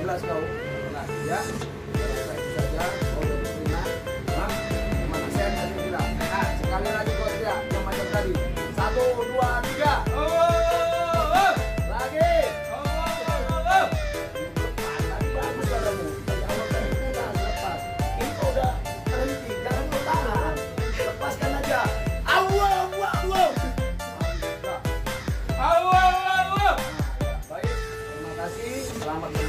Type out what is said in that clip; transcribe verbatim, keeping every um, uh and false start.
belas kau. Nah, ya. Saya itu saja. Kau udah berterima. Nah, mana saya tadi bilang. Nah, sekali lagi kau teriak yang macam tadi. Satu, dua, tiga. Lagi. Lepas. Tadi bagus padamu. Dari awal tadi kita lepas. Ini kau udah berhenti. Jangan kau tahan. Lepaskan aja. Awal, awal, awal. Baik, terima kasih. Selamat